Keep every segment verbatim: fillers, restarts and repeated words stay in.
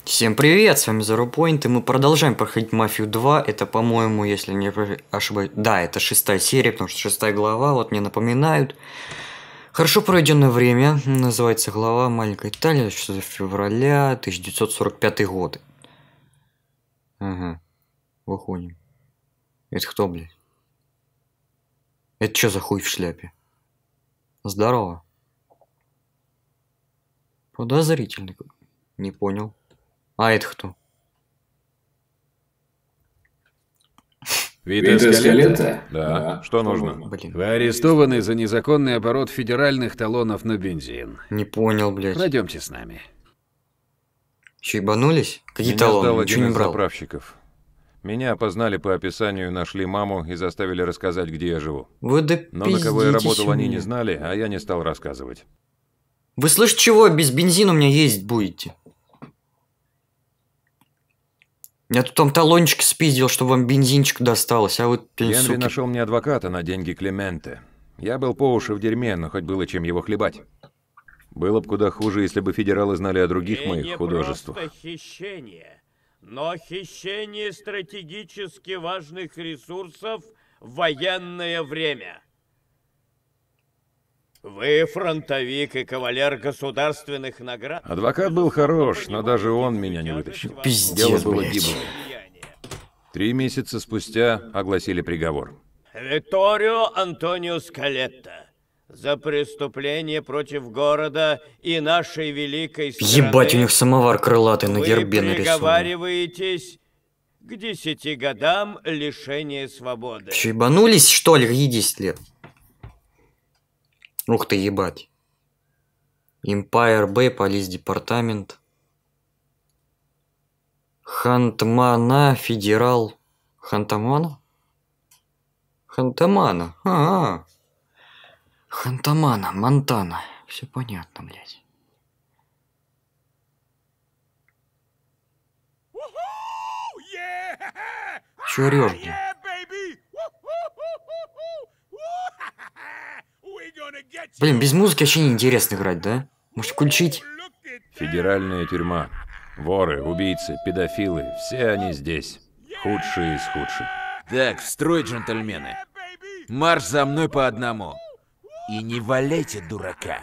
Всем привет, с вами ZeroPoint, и мы продолжаем проходить Мафию два. Это, по-моему, если не ошибаюсь, да, это шестая серия, потому что шестая глава, вот мне напоминают. Хорошо проведенное время, называется глава «Маленькая Италия», шестого февраля тысяча девятьсот сорок пятый год. Ага, выходим. Это кто, блядь? Это что за хуй в шляпе? Здорово. Подозрительно. Не понял. А это кто? Вита Скалетта? Да. да. Что нужно? Блин. Вы арестованы за незаконный оборот федеральных талонов на бензин. Не понял, блядь. Пройдемте с нами. Че, ебанулись? Какие Меня сдал талоны? один Ничего не из брал. заправщиков. Меня опознали по описанию, нашли маму и заставили рассказать, где я живу. Вы да Но на кого я работал, пиздитесь они мне. не знали, а я не стал рассказывать. Вы слышите, чего? Без бензина у меня ездить будете. Я тут там талончик спиздил, чтобы вам бензинчик досталось, а вы, блин, Генри суки. нашел мне адвоката на деньги Клементе. Я был по уши в дерьме, но хоть было чем его хлебать. Было бы куда хуже, если бы федералы знали о других И моих не художествах. просто хищение, но хищение стратегически важных ресурсов в военное время. Вы фронтовик и кавалер государственных наград. Адвокат был хорош, но даже он меня не вытащил. Пиздец, Дело было блядь. гиблое. Три месяца спустя огласили приговор. Витторио Антонио Скалетта. За преступление против города и нашей великой страны. Ебать, у них самовар крылатый на Вы гербе нарисован. приговариваетесь к десяти годам лишения свободы. Че, ебанулись, что ли? Ей десять лет. Ух ты, ебать. Empire Bay, полис департамент. Хантмана, федерал. Хантамана? Хантамана. А, -а, -а. Хантамана, Монтана. Все понятно, блядь. Чё орёшь, блядь? Блин, без музыки вообще не интересно играть, да? Может включить? Федеральная тюрьма. Воры, убийцы, педофилы. Все они здесь. Худшие из худших. Так, в строй, джентльмены. Марш за мной по одному. И не валяйте дурака.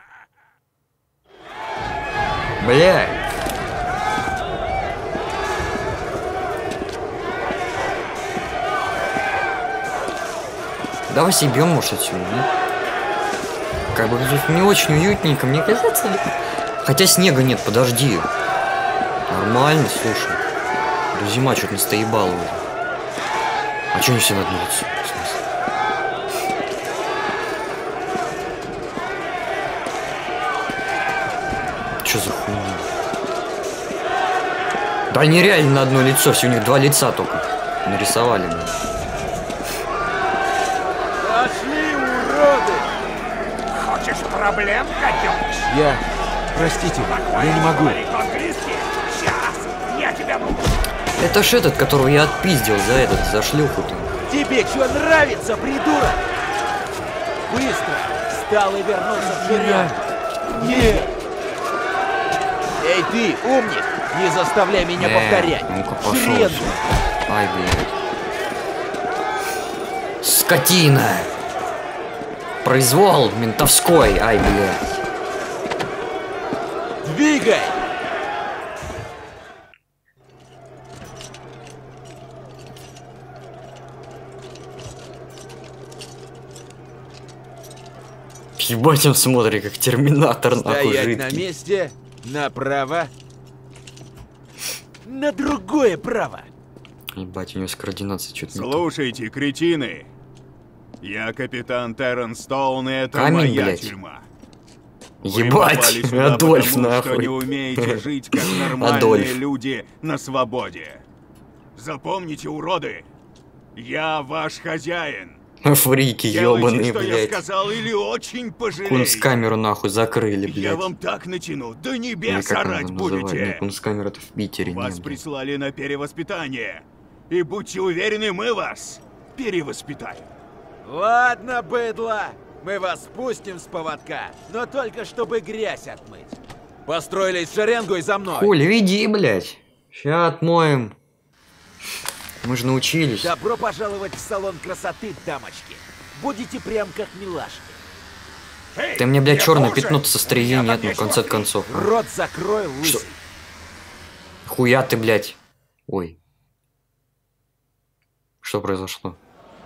Блядь. Давай съебем, может, отсюда, да? Как бы тут не очень уютненько, мне кажется. Хотя снега нет, подожди. Нормально, слушай. Да зима что-то настоебала уже. А что они все на одно лицо? В смысле? Что за хуйня? Да они реально на одно лицо, все у них два лица только. Нарисовали, блин. Пошли, уроды! Хочешь проблем, котёныш? Я... Простите, я не могу. Сейчас, я тебя буду. Это ж этот, которого я отпиздил за этот, за шлюху-то. Тебе что нравится, придурок? Быстро! Встал и вернулся в тюрьму. Нет! Эй, ты, умник! Не заставляй меня Не, повторять! ну-ка пошел. Хрен! Ай, блядь. Скотина! Произвол ментовской, ай, блядь. Двигай! Ебать, он смотрит, как терминатор, нахуй, Стоять на жидкий. месте, направо, на другое право. Ебать, у него с координацией что-то не то. Слушайте, кретины. Я капитан Террен Стоун, и это Камень, моя блядь. тюрьма. Вы Ебать, попали сюда Адольф, потому, что нахуй. не умеете жить, как нормальные Адольф. люди на свободе. Запомните, уроды, я ваш хозяин. Фрики Делайте, ебаные, что я блядь. сказал, или очень пожалеете. Кунсткамеру нахуй закрыли, Я блядь. вам так натяну, до Или небес как орать она называется? будете. Не, Кунсткамера-то в Питере, Вас не, блядь. прислали на перевоспитание. И будьте уверены, мы вас перевоспитаем. Ладно, быдло, мы вас спустим с поводка, но только чтобы грязь отмыть. Построились в шеренгу и за мной. Хули, веди, блядь. Ща отмоем. Мы же научились. Добро пожаловать в салон красоты, дамочки. Будете прям как милашки. Эй, Ты мне, блядь, я черное тоже. пятно со стрии Я нет, так ну, не в конце смотрю. концов. Рот закрой, лысый. Хуя ты, блядь. Ой. Что произошло?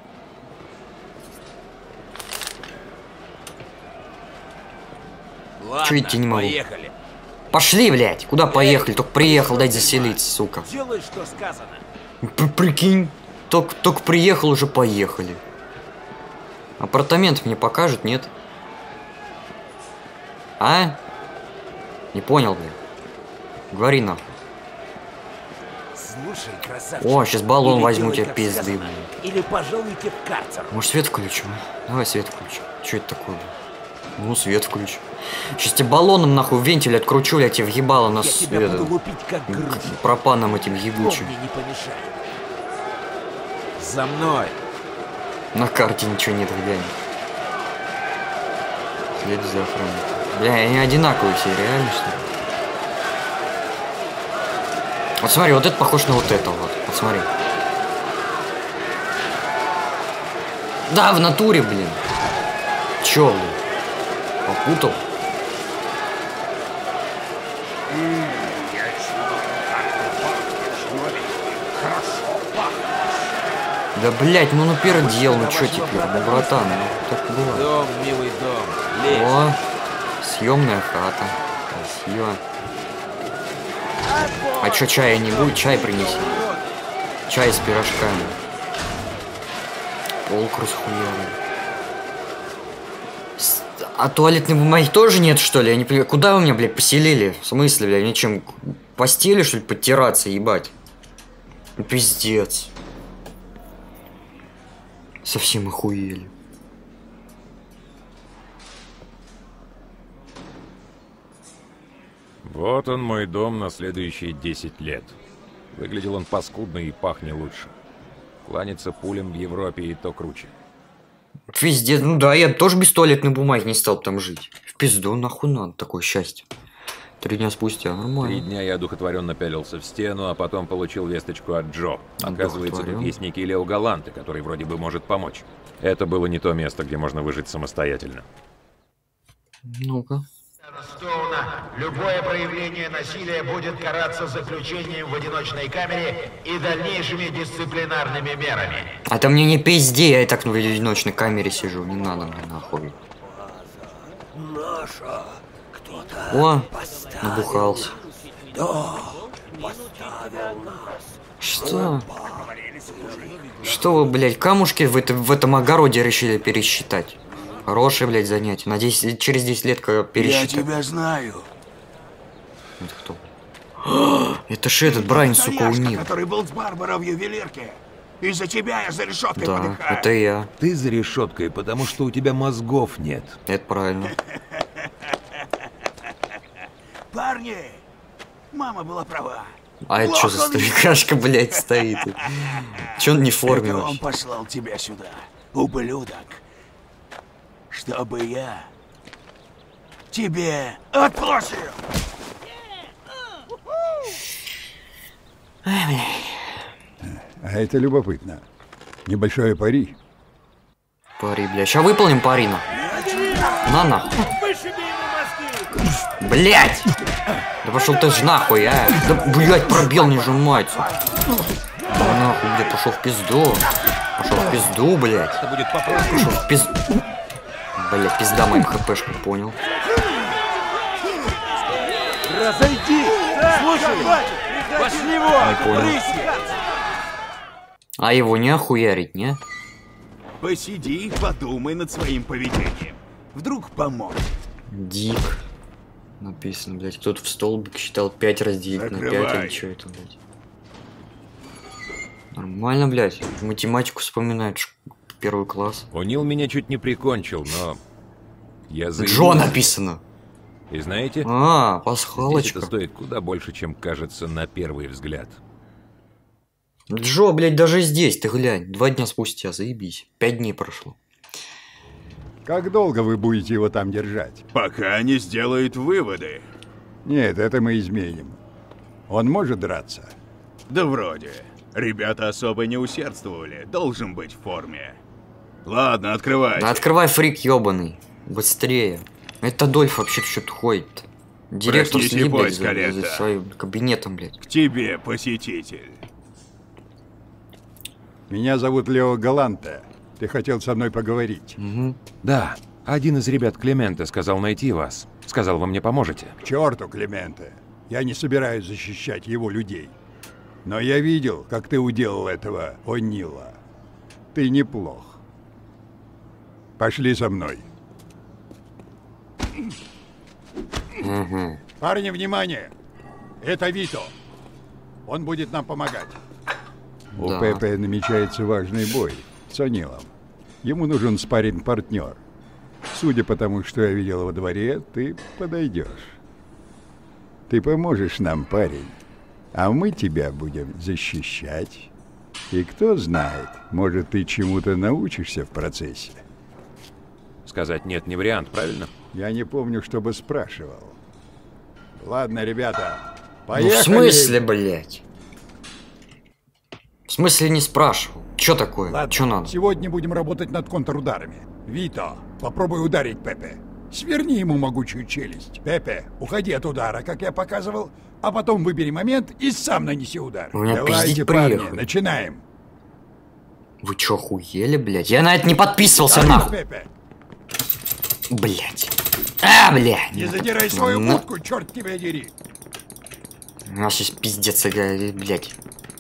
Ладно, Чё идти не могу? поехали. Пошли, блядь. Куда поехали? Только приехал, дай заселиться, сука. Делай, что сказано. П- Прикинь. Только, только приехал, уже поехали. Апартамент мне покажут, нет? А? Не понял, блядь. Говори нахуй. Слушай, красавчик. О, сейчас баллон или возьму делай, тебе как пизды, сказано, блядь. Или пожалуйте в карцер. Может, свет включим? а? Давай свет включим. Что это такое, блядь? Ну, свет включим. Сейчас тебе баллоном, нахуй, вентиль откручу, я тебе въебало на Я свет. тебя буду лупить как грудь. Пропаном этим ебучим. Помни, не помешай. За мной. На карте ничего нет, глянь. След за охраной. Бля, они одинаковые все, реально, что ли? Вот смотри, вот это похож на вот это вот. Вот смотри. Да, в натуре, блин. Чё, блин? Попутал? Да, блять, ну ну пердел, ну чё теперь, ну братан, ну так бывает. Дом, милый дом. Лезь. О, съемная хата. Красиво. А чё, чая не будет? Чай принеси. Чай с пирожками. Полку расхуярили. С- А туалетной бумаги тоже нет, что ли? Я не понимаю. Куда вы меня, блядь, поселили? В смысле, блядь, ничем постели, что ли, подтираться, ебать? Ну, пиздец. Совсем охуели. Вот он, мой дом на следующие десять лет. Выглядел он паскудно и пахнет лучше. Кланяться пулям в Европе и то круче. Пиздец, ну да, я тоже без туалетной бумаги не стал там жить. В пизду, нахуй надо такое счастье. Три дня спустя, Три нормально. дня я одухотворенно пялился в стену, а потом получил весточку от Джо. Оказывается, тут Одухотворён? есть некий Лео Галанте, который вроде бы может помочь. Это было не то место, где можно выжить самостоятельно. Ну-ка. Стоуна, любое проявление насилия будет караться заключением в одиночной камере и дальнейшими дисциплинарными мерами. А то мне не пизди, я и так в одиночной камере сижу, не надо мне нахуй. О, набухался. Что? Что вы, блядь, камушки в, это, в этом огороде решили пересчитать? Хорошее, блядь, занятие. Надеюсь, через десять лет когда пересчитать. Я тебя знаю. Это кто? Это ж этот Брайан, сука, Итальяшка, унил. который был с Барбарой в ювелирке. Из-за тебя я за решеткой Да, подыхаю. это я. Ты за решеткой, потому что у тебя мозгов нет. Это правильно. Парни, мама была права. А это что за Плохо он старикашка, блядь, стоит? Че он не в форме Это он вообще? послал тебя сюда, ублюдок. Чтобы я тебе отплатил. А это любопытно. Небольшое пари. Пари, блядь. Сейчас выполним парина. На нахуй. Блядь! Да пошел ты ж нахуй, а! Да, блядь, пробел не жмать. Да нахуй, блядь, пошел в пизду. Пошел в пизду, блядь. Это будет попроще. Пошел в пизду. Блядь, пизда моим хпшкам, понял. Разойди! Слушай! Пошли вон! Не понял. Брысь! А его не охуярить, не? Посиди, подумай над своим поведением. Вдруг поможет. Дик. Написано, блядь. Кто-то в столбик считал пять разделить на пять Закрывай. или что это, блядь. Нормально, блядь. Математику вспоминает. ш- Первый класс. Унил меня чуть не прикончил, но... Я заявился. Джо написано. И знаете, А, здесь пасхалочка. это стоит куда больше, чем кажется на первый взгляд. Джо, блядь, даже здесь, ты глянь. Два дня спустя, заебись. Пять дней прошло. Как долго вы будете его там держать? Пока не сделает выводы. Нет, это мы изменим. Он может драться? Да вроде. Ребята особо не усердствовали. Должен быть в форме. Ладно, открывай. Да открывай, фрик ёбаный. Быстрее. Это Дольф вообще что-то ходит. Директор Простите, сидит, блядь, поиск, за, за Калетта. своим кабинетом, блядь. К тебе, посетитель. Меня зовут Лео Галанте. Ты хотел со мной поговорить. Угу. Да, один из ребят Клементе сказал найти вас. Сказал, вы мне поможете. К черту, Клементе. Я не собираюсь защищать его людей. Но я видел, как ты уделал этого О'Нила. Ты неплох. Пошли со мной. Угу. Парни, внимание! Это Вито. Он будет нам помогать. У Да. Пепе намечается важный бой с О'Нилом. Ему нужен спарринг-партнер. Судя по тому, что я видел во дворе, ты подойдешь. Ты поможешь нам, парень. А мы тебя будем защищать. И кто знает, может, ты чему-то научишься в процессе. Сказать нет не вариант, правильно? Я не помню, чтобы спрашивал. Ладно, ребята, Ну поехали. в смысле, блядь? В смысле не спрашивал? Чё такое? Ладно, Чё надо? сегодня будем работать над контрударами. Вито, попробуй ударить Пепе. Сверни ему могучую челюсть. Пепе, уходи от удара, как я показывал, а потом выбери момент и сам нанеси удар. У меня Давайте, пиздить парни, приехали. начинаем. Вы чё, охуели, блядь? Я на это не подписывался, Давай, нахуй. Пепе, Блядь. А, блядь. не задирай свою Ну, будку, черт тебя дери. У нас сейчас пиздец, э, блядь.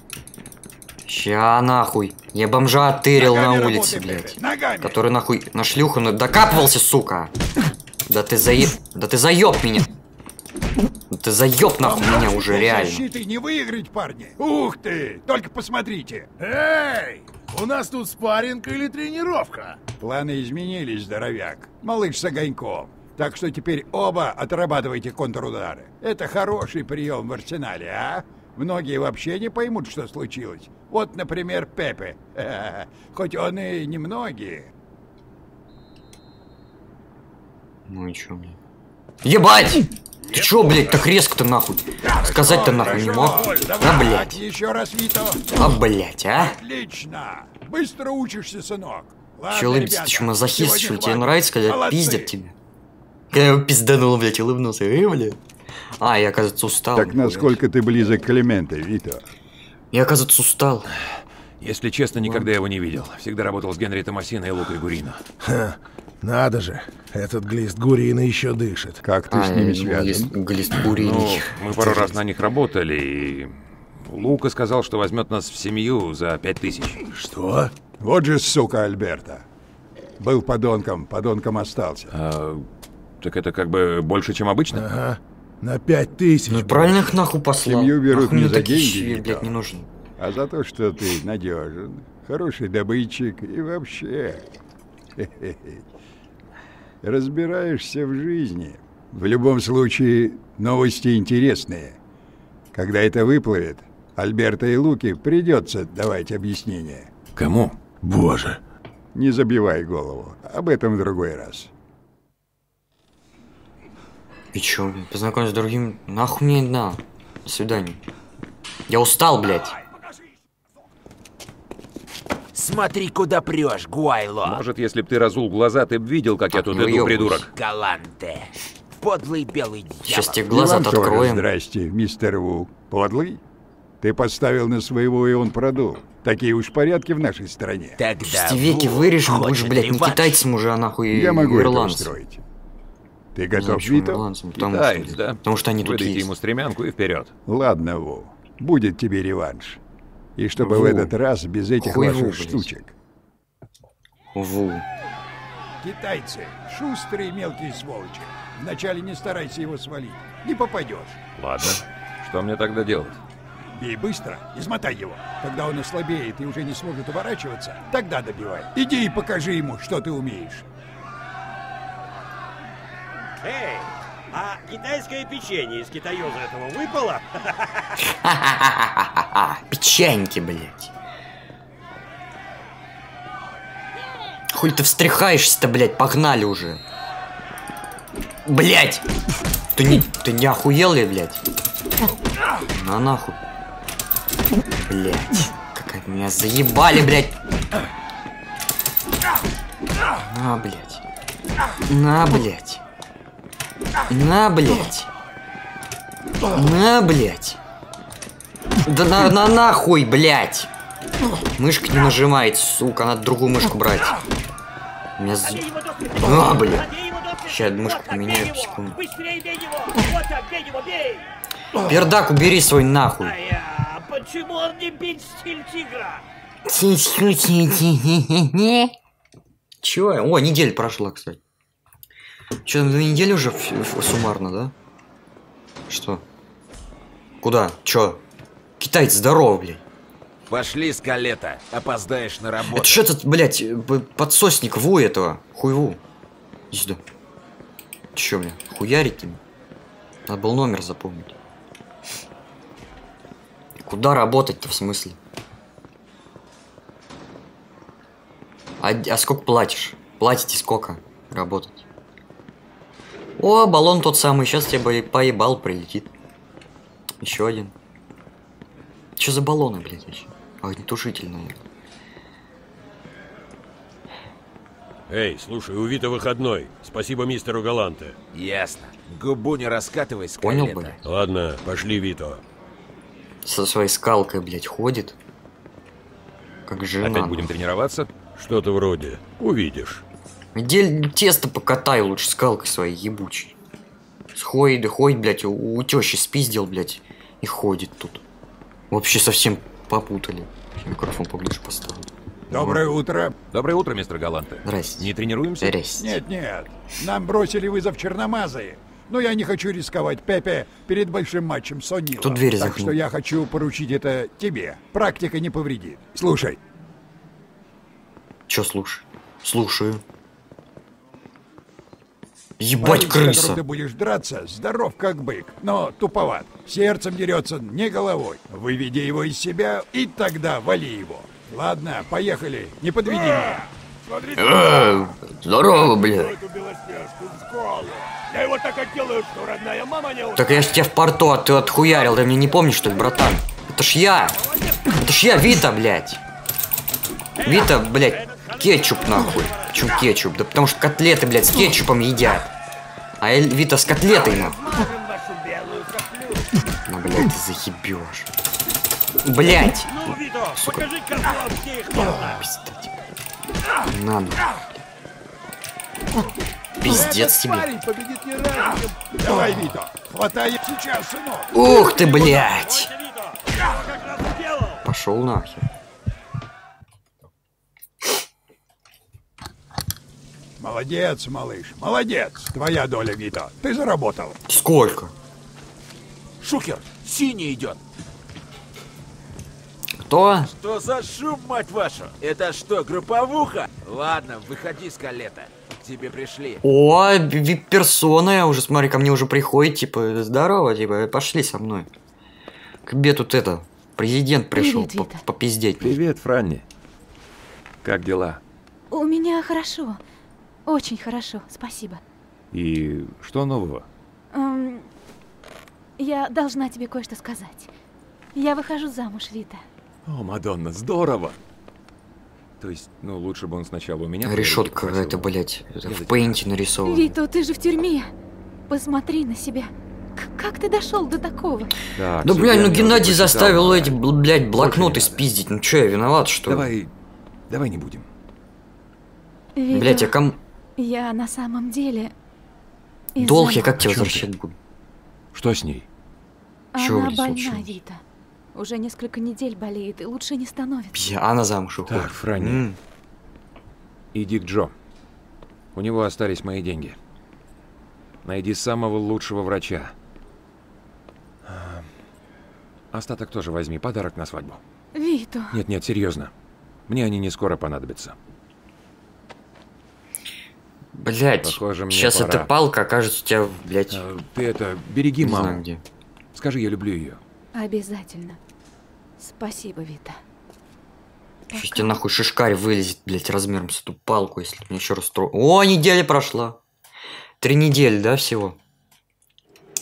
Ща нахуй. Я бомжа оттырил на Ногами улице, работай, блядь. Пепе, ногами. Который нахуй на шлюху ну, докапывался, сука. Да ты заеб... Да ты заеб меня. Да ты заеб нахуй Вам меня нашей уже реально. защитой не выиграть, парни. Ух ты, только посмотрите. Эй! У нас тут спарринг или тренировка? Планы изменились, здоровяк. Малыш с огоньком. Так что теперь оба отрабатывайте контрудары. Это хороший прием в арсенале, а? Многие вообще не поймут, что случилось. Вот, например, Пепе. Хоть он и немногие. Ну и чё, блядь? Ебать! Ты чё, блядь, так резко-то нахуй? Сказать-то нахуй не мог. А, блядь. Еще раз, Вито. А, блядь, а? Отлично. Быстро учишься, сынок. Ладно, Чё улыбиться? ребята, Ты чё, мазохист, сегодня что ли? Тебе хватит. нравится, когда Молодцы. пиздят тебя? Когда я его пизданул, блядь, улыбнулся. Э, блядь. А, я, оказывается, устал. Так насколько ты близок к Клементе, Вито? Я, оказывается, устал. Если честно, никогда его не видел. Всегда работал с Генри Томасино и Лукой Гурино. Ха, надо же, этот глист Гурина еще дышит. Как ты А, с ними ну, связан? есть глист Ну, куриный. мы пару раз на них работали, и... Лука сказал, что возьмет нас в семью за пять тысяч. Что? Вот же сука Альберта. Был подонком, подонком остался. А, так это как бы больше, чем обычно? Ага, на пять тысяч. Ну, правильно их нахуй послал. Семью берут Нахуй не мне за такие деньги, щи, Вито. блядь, не нужны. А за то, что ты надежен, хороший добытчик и вообще хе-хе-хе, разбираешься в жизни. В любом случае, новости интересные. Когда это выплывет, Альберто и Луке придется давать объяснение. Кому? Боже. Не забивай голову. Об этом в другой раз. И чё, блядь, познакомиться с другим? Нахуй мне на. До свидания. Я устал, блядь. Смотри, куда прешь, Гуайло. Может, если б ты разул глаза, ты б видел, как я Так, тут не иду, выёбывайся. придурок. Галанте. Подлый белый дьявол. Сейчас тебе И глаза вам тоже откроем. здрасте, мистер Ву. Подлый? Ты подставил на своего, и он продул. Такие уж порядки в нашей стране. Тогда Шестивеки Ву вырежем, будешь, хочет блядь, не реванш. китайцем уже, а нахуй Я могу это ирландцем. устроить. Ты Не знаю, готов, почему Вито? ирландцем, потому Китаец, что, да? потому что они тут Выдайте есть. ему стремянку и вперед. Ладно, Ву. Будет тебе реванш. И чтобы Ву. в этот раз без этих Хуй ваших Ву, блядь. штучек. Ву. Китайцы, шустрые мелкие сволочи. Вначале не старайся его свалить. Не попадешь. Ладно. Что мне тогда делать? Бей быстро, измотай его. Когда он ослабеет и уже не сможет уворачиваться, тогда добивай. Иди и покажи ему, что ты умеешь. Эй, а китайское печенье из китаёза этого выпало? Ха-ха-ха-ха-ха. Печеньки, блядь. Хуй ты встряхаешься-то, блядь, погнали уже. Блядь! Ты не, ты не охуел ли, блядь? На нахуй. Блядь. Как меня заебали, блядь. На, блядь. На, блядь. На, блядь. На, блядь. Да на, на нахуй, блядь. Мышка не нажимает, сука, надо другую мышку брать. Меня за... А, блядь. Сейчас мышку поменяю в секунду. Пердак, убери свой нахуй. Почему он не бить стиль тигра? Чё? О, неделя прошла, кстати. Чё, на две недели уже суммарно, да? Что? Куда? Чё? Китайец, здорово, блядь. Пошли, Скалета, опоздаешь на работу. Это что этот, блядь, подсосник Ву этого? Хуйву. Иди сюда. Чё, бля, хуярить им? Надо был номер запомнить. Куда работать-то в смысле? А, а сколько платишь? Платите сколько работать? О, баллон тот самый, сейчас тебе поебал прилетит. Еще один. Что за баллоны, блядь, вообще? Огнетушитель, наверное. Эй, слушай, у Вита выходной. Спасибо мистеру Галанте. Ясно. Губу не раскатывай, Скалета. Понял, блядь? Ладно, пошли, Вито. Со своей скалкой, блядь, ходит. Как жена. Опять будем тренироваться? Что-то вроде. Увидишь. Иди тесто покатай лучше скалкой своей ебучей. Сходит и ходит, блядь, у, у тещи спиздил, блядь, и ходит тут. Вообще совсем попутали. Микрофон поближе поставлю. Доброе утро. Доброе утро, мистер Галанте. Здрасте. Не тренируемся? Здрасте. Нет-нет, нам бросили вызов черномазые. Но я не хочу рисковать, Пепе, перед большим матчем с О'Нилом. Тут дверь Так захнул. что я хочу поручить это тебе. Практика не повредит. Слушай. Чё слушай? Слушаю. Ебать, Парень, с которым крыса. ты будешь драться, здоров как бык, но туповат. Сердцем дерется, не головой. Выведи его из себя, и тогда вали его. Ладно, поехали, не подведи меня. Э, здорово, бля. Я его так отделаю, что родная мама не... Так я ж тебя в порту от, ты отхуярил, ты мне не помнишь, что ли, братан? Это ж я. Это ж я, Вита, блядь. Вита, блядь, кетчуп нахуй. Почему кетчуп? Да потому что котлеты, блядь, с кетчупом едят. А я Вита с котлетой, нахуй. Ну, блядь, ты заебешь. Блядь. Ну, Вито, Сука. покажи козлам, где их можно. Пиздать. Надо. Пиздец тебе. Парень победит не раньше. Давай, Вито, хватай сейчас, сынок. Ух ты, блядь. Давайте, Вито, я его как раз сделал. Пошел нахер. Молодец, малыш, молодец. Твоя доля, Вито. Ты заработал. Сколько? Шухер, синий идет. Кто? Что за шум, мать вашу? Это что, групповуха? Ладно, выходи, Скалета. К тебе пришли. О, вип-персона, я уже, смотри, ко мне уже приходит, типа, здорово, типа, пошли со мной. К тебе тут это, президент пришел Привет, по- Вита. попиздеть. Привет, Франни. Как дела? У меня хорошо. Очень хорошо, спасибо. И что нового? Эм, я должна тебе кое-что сказать. Я выхожу замуж, Вита. О, Мадонна, здорово! То есть, ну, лучше бы он сначала у меня... Решетка проверить какая-то, попросил. блядь, это Не в за пейнте нарисована. Вито, ты же в тюрьме. Посмотри на себя. К- как ты дошел до такого? Так, Да, судья блядь, ну мне уже Геннадий почитал, заставил да. эти, бл- блядь, блокноты Очень надо. спиздить. Ну чё, я виноват, что ли? Давай, давай не будем. Вито, Блядь, я кому... я на самом деле... из-за Долг я мамы. как тебе О чём возвращать буду? Что с ней? Чё, Она блядь, больна, случилось? Вита. Уже несколько недель болеет и лучше не становится. Бля, она замуж уходит. Так, Франни. М. Иди к Джо. У него остались мои деньги. Найди самого лучшего врача. А, Остаток тоже возьми, подарок на свадьбу. Вито, Нет, нет, серьезно. Мне они не скоро понадобятся. Блядь, Похоже, мне сейчас пора. эта палка окажется у тебя, блядь, А, ты это, береги не маму. знаю где. Скажи, я люблю ее. обязательно. Спасибо, Вита. Сейчас тебе нахуй шишкарь вылезет, блядь, размером с эту палку, если мне еще раз тро... О, неделя прошла. Три недели, да, всего?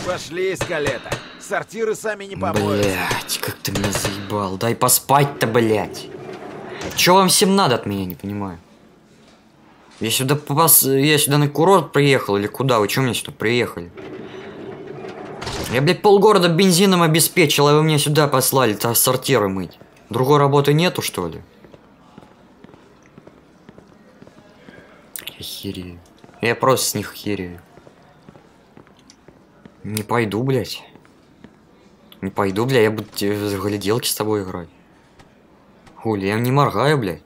Пошли, Скалета. Сортиры сами не помоются. Блять, как ты меня заебал. Дай поспать-то, блять. Чё вам всем надо от меня, не понимаю. Я сюда попас... Я сюда на курорт приехал или куда? Вы чё мне сюда приехали? Я, блядь, полгорода бензином обеспечил, а вы меня сюда послали-то сортиры мыть. Другой работы нету, что ли? Я херею. Я просто с них херею. Не пойду, блядь. Не пойду, блядь, я буду в гляделки с тобой играть. Хули, я не моргаю, блядь.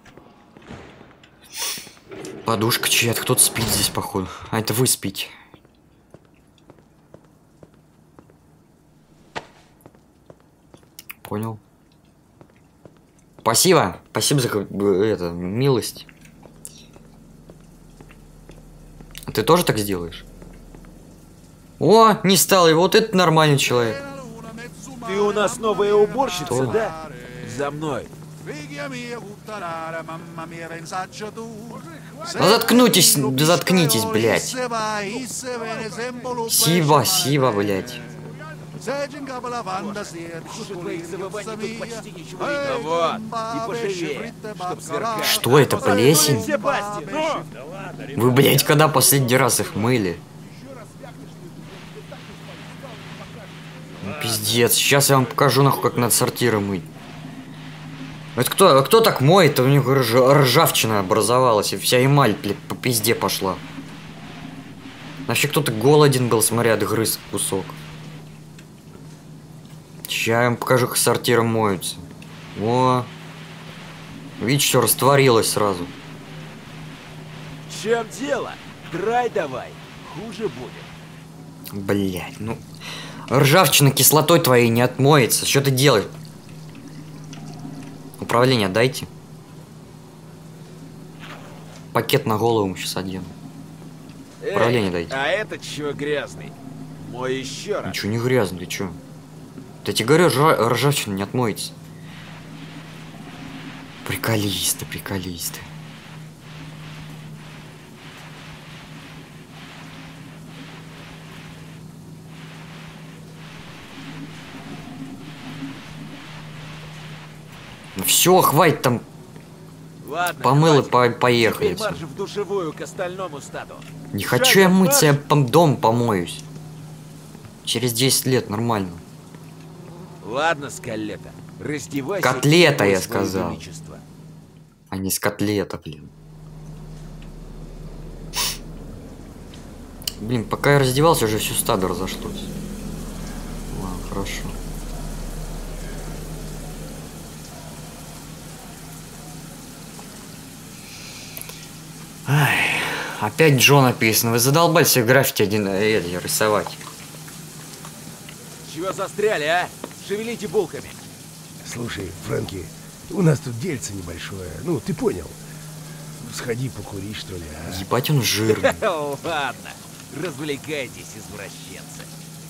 Подушка чья-то, кто-то спит здесь, походу. А это вы спите. Понял. Спасибо. Спасибо за это, милость. Ты тоже так сделаешь? О, не стал его. Вот это нормальный человек. Ты у нас новая уборщица, Что? да? За мной. Да заткнитесь, да заткнитесь, блядь. Сива, сива, блядь. Вот, и поживее, чтоб сверкало. Что это, плесень? Все пасти, ну! Вы, блядь, когда последний раз их мыли? Ну, пиздец, сейчас я вам покажу, нахуй, как надо сортиры мыть. Это кто, кто так моет? У них рж, ржавчина образовалась, и вся эмаль, блядь, по пизде пошла. Вообще кто-то голоден был, смотря, отгрыз кусок. Сейчас я вам покажу, как сортиры моются. О, видите, что растворилось сразу. В чем дело? Драй давай, хуже будет. Блять, ну... Ржавчина кислотой твоей не отмоется. Что ты делаешь? Управление дайте. Пакет на голову ему сейчас одену. Эй, Управление дайте. А этот чего грязный? Мой еще раз. Ничего не грязно, ты чё? Да я тебе говорю, ржа... ржавчина не отмоется. Приколисты, приколисты. Ну все, хватит там. Ладно, помыл и хватит. по поехали. Теперь марш в душевую к остальному стаду. Не хочу я мыться, я по дом помоюсь. Через десять лет нормально. Ладно, Скалета, раздевайся. Котлета, я и сказал. величество. А не с котлета, блин. Блин, пока я раздевался, уже всю стадо разошлось. Ладно, хорошо. Ай, опять Джо написано. Вы задолбались все граффити один э, рисовать. Чего застряли, а? Шевелите булками. Слушай, Фрэнки, у нас тут дельце небольшое. Ну, ты понял. Сходи покури, что ли, а? Ебать, он жирный. Ладно, развлекайтесь, извращенцы.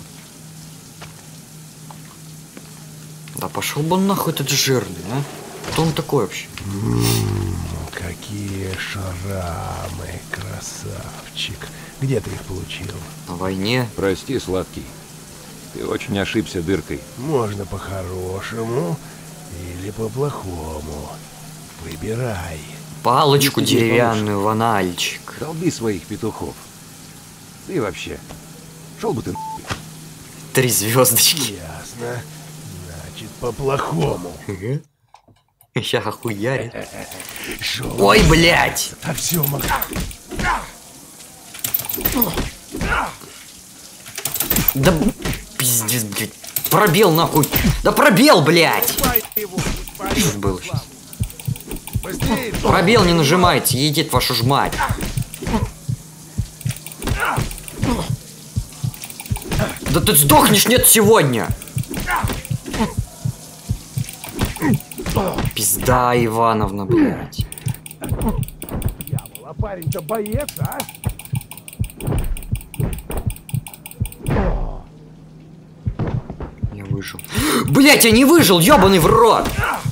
Да пошел бы он нахуй этот жирный, а? Кто он такой вообще? М-м, какие шрамы, красавчик. Где ты их получил? На войне. Прости, сладкий. Ты очень ошибся дыркой. Можно по-хорошему или по-плохому. Выбирай. Палочку Если тебе деревянную, ванальчик. Долби своих петухов. Ты вообще. Шел бы ты нахуй. Три звездочки. Ясно. Значит, по-плохому. Сейчас охуярит. Шел. Ой, блядь! А все, мог... Да пиздец, блядь. Пробел нахуй. Да пробел, блядь! Что было сейчас? Пробел не нажимайте, едет вашу ж мать. Да ты сдохнешь, нет, сегодня. Пизда, Ивановна, блядь. А парень-то боец, а? Я выжил. Блять, я не выжил, ёбаный в рот!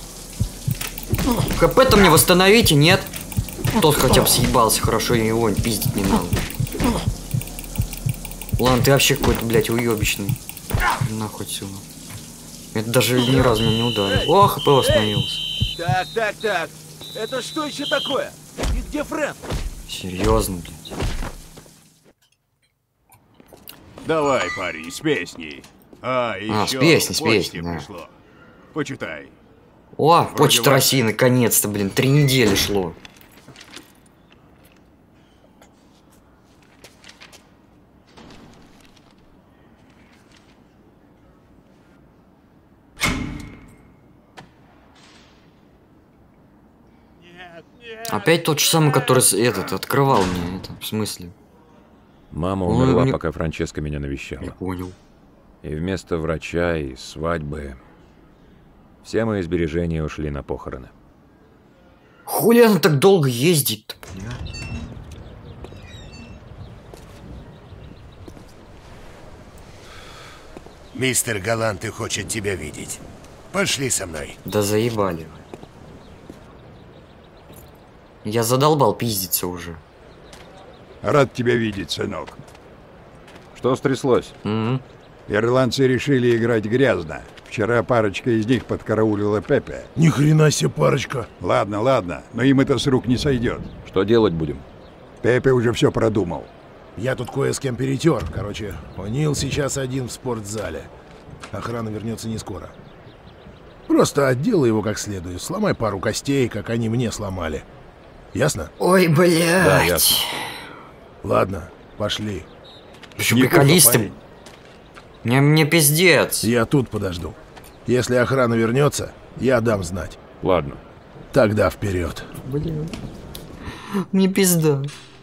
ХП-то мне восстановите, нет? Тот хотя бы съебался, хорошо, его пиздить не надо. Ладно, ты вообще какой-то, блядь, уебищный. Нахуй отсюда. Это даже ни разу меня не ударил. О, ХП восстановился. Так, так, так. Это что еще такое? И где Фрэнк? Серьезно, блядь. Давай, парень, с песней. А, А, еще с песней, с почте песней, да. пришло. Почитай. О, Вроде почта вас- России, наконец-то, блин, три недели шло. Опять тот же самый, который с- этот открывал мне это, в смысле? Мама Ну, умерла, не- пока Франческа меня навещала. Не понял. И вместо врача и свадьбы все мои сбережения ушли на похороны. Хули она так долго ездит-то, блядь? Мистер Галанты хочет тебя видеть. Пошли со мной. Да заебали вы. Я задолбал пиздиться уже. Рад тебя видеть, сынок. Что стряслось? Угу. Ирландцы решили играть грязно. Вчера парочка из них подкараулила Пепе. Ни хрена себе парочка. Ладно, ладно, но им это с рук не сойдет. Что делать будем? Пепе уже все продумал. Я тут кое с кем перетер. Короче, О'Нил сейчас один в спортзале. Охрана вернется не скоро. Просто отделай его как следует. Сломай пару костей, как они мне сломали. Ясно? Ой, блядь. Да, ясно. Ладно, пошли. Еще приколисты. Мне, мне пиздец. Я тут подожду. Если охрана вернется, я дам знать. Ладно. Тогда вперед. Блин. Мне пизда.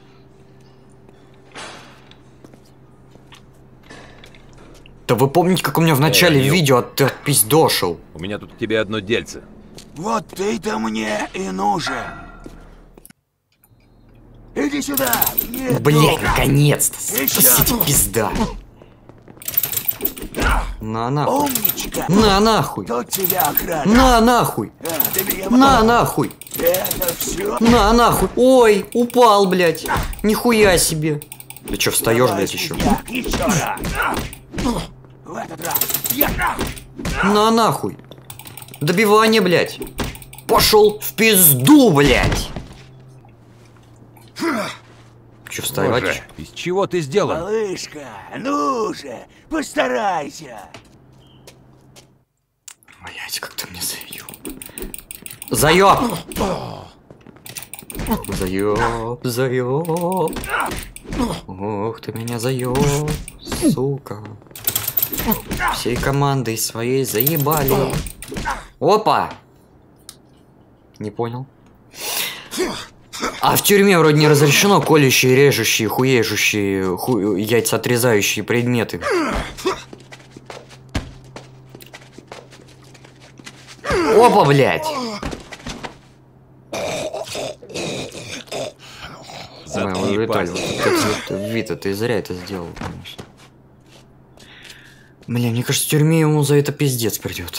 Да вы помните, как у меня в начале Эй, видео от, ты отпиздошил? У меня тут к тебе одно дельце. Вот ты-то мне и нужен. Иди сюда. Нет, Блять, ну. наконец-то. Еще. Спасите, пизда. На нахуй. Умничка. На нахуй. Тут тебя охрана. На нахуй. А, ты меня На понял? нахуй. Это все. На нахуй. Ой, упал, блядь. Нихуя себе. Ты чё, встаешь, блядь, еще? Еще раз. В этот раз. Я. На нахуй. Добивание, блядь. Пошел в пизду, блядь. Че, вставать? Боже, из чего ты сделан? Малышка, ну же, постарайся. Блять, как ты мне заеб. Заеб! Заеб, заеб. Ох, ты меня заеб, сука. Всей командой своей заебали. Опа! Не понял. А в тюрьме вроде не разрешено колющие, режущие, хуежущие, ху... яйца отрезающие предметы. Опа, блядь! Заткни Виталий, пасть. вот это, Вита, ты зря это сделал, конечно. Бля, мне кажется, в тюрьме ему за это пиздец придет.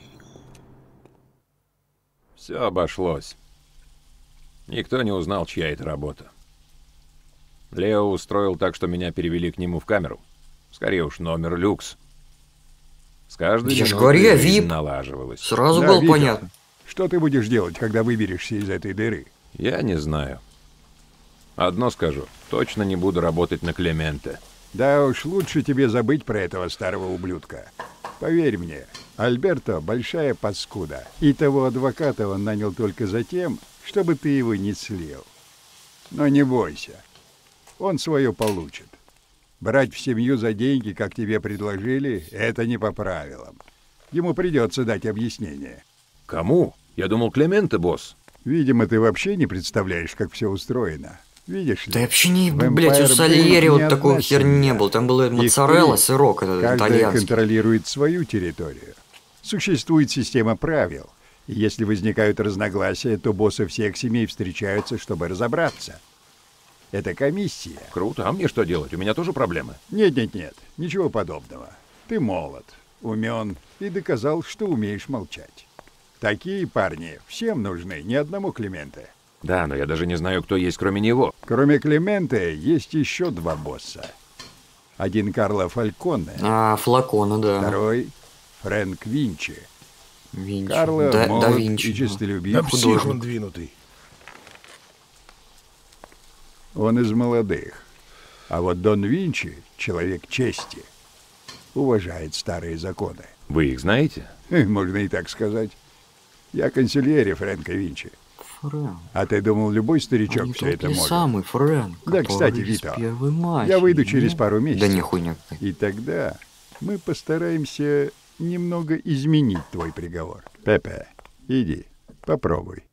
Все обошлось. Никто не узнал, чья это работа. Лео устроил так, что меня перевели к нему в камеру. Скорее уж, номер люкс. С каждой Я ж минутой говорю, я жизнь вип. налаживалась. Сразу Да, было Витя, понятно. Что ты будешь делать, когда выберешься из этой дыры? Я не знаю. Одно скажу. Точно не буду работать на Клементе. Да уж, лучше тебе забыть про этого старого ублюдка. Поверь мне, Альберто большая паскуда. И того адвоката он нанял только за тем, чтобы ты его не слил. Но не бойся, он свое получит. Брать в семью за деньги, как тебе предложили, это не по правилам. Ему придется дать объяснение. Кому? Я думал, Клементе, босс. Видимо, ты вообще не представляешь, как все устроено. Видишь ли? Да вообще не, в блядь, у Empire Сальери Blade вот не такой одна херни не семья. было. Там было Их моцарелла, три. сырок этот Каждая итальянский. контролирует свою территорию. Существует система правил. И если возникают разногласия, то боссы всех семей встречаются, чтобы разобраться. Это комиссия. Круто. А мне что делать? У меня тоже проблемы. Нет-нет-нет, ничего подобного. Ты молод, умен и доказал, что умеешь молчать. Такие парни всем нужны, ни одному Клементе. Да, но я даже не знаю, кто есть кроме него. Кроме Клементе, есть еще два босса. Один Карло Фальконе. А, Флакона, да. Второй Фрэнк Винчи. Винчи. Карло да, молод да Винчи, и честолюбив. Да псих он двинутый. Он из молодых. А вот Дон Винчи — человек чести. Уважает старые законы. Вы их знаете? Можно и так сказать. Я консильери Фрэнка Винчи. Фрэнк. А ты думал, любой старичок Они все это может? самый Фрэнк. Да, кстати, Вито, матч, я выйду через пару месяцев. Да не хуйня. И тогда мы постараемся немного изменить твой приговор. Пепе, иди, попробуй.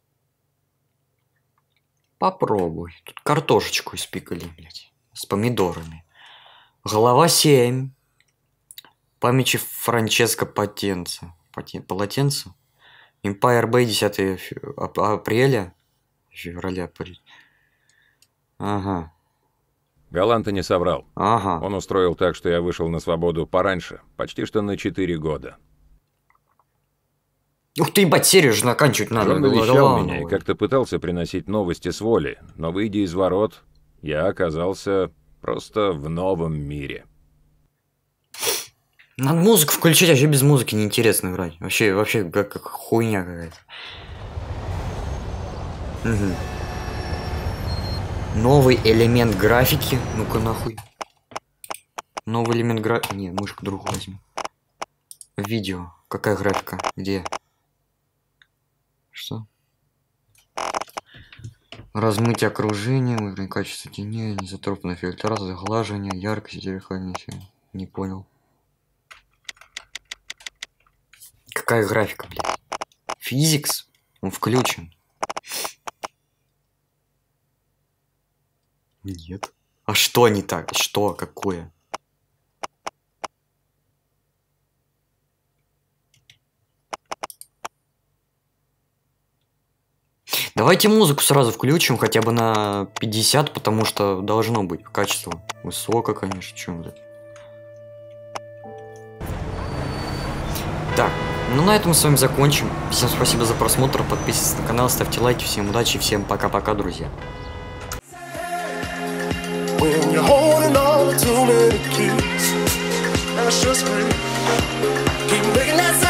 Попробуй. Тут картошечку испекали, блядь. С помидорами. Глава семь. Памяти Франческо Потенца. Потен... Полотенца? Empire Bay десятого апреля. Февраля, апреля. Ага. Галанта не соврал. Ага. Он устроил так, что я вышел на свободу пораньше. Почти что на четыре года. Ух ты, ебать, серию же наканчивать надо. Он навещал меня и как-то пытался приносить новости с воли. Но, выйдя из ворот, я оказался просто в новом мире. Надо музыку включить, вообще без музыки неинтересно играть. Вообще, вообще, как, как хуйня какая-то. Угу. Новый элемент графики. Ну-ка нахуй. Новый элемент графики. Не, мышку другую возьму. Видео. Какая графика? Где? Что? Размытие окружения, выровнять качество теней, незатропная фильтрация, заглаживание, яркость, зеркальное. Не понял. Какая графика, блядь? Физикс? Он включен. Нет. А что не так? Что? Какое? Давайте музыку сразу включим, хотя бы на пятьдесят, потому что должно быть качество высокое, конечно, чем блядь. Так, ну на этом мы с вами закончим. Всем спасибо за просмотр, подписывайтесь на канал, ставьте лайки, всем удачи, всем пока-пока, друзья. When you're holding on to too many keys, that's just me. Keep making that sound.